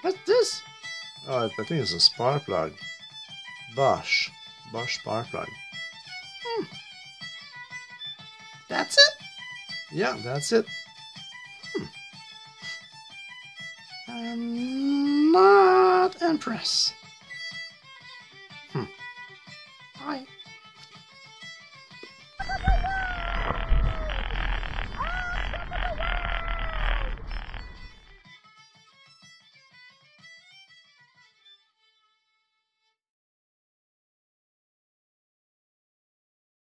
What's this? Oh, I think it's a spark plug. Bosch spark plug. That's it? Yeah, that's it. I'm not impressed. Bye.